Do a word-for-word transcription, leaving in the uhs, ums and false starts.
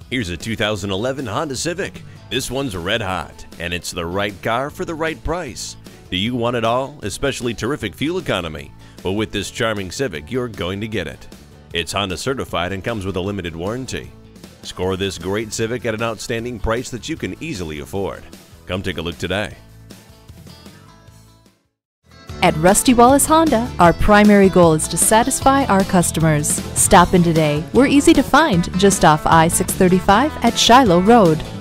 Here's a two thousand eleven Honda Civic. This one's red hot, and it's the right car for the right price. Do you want it all, especially terrific fuel economy? Well, with this charming Civic, you're going to get it. It's Honda certified and comes with a limited warranty. Score this great Civic at an outstanding price that you can easily afford. Come take a look today. At Rusty Wallis Honda, our primary goal is to satisfy our customers. Stop in today. We're easy to find just off I six thirty-five at Shiloh Road.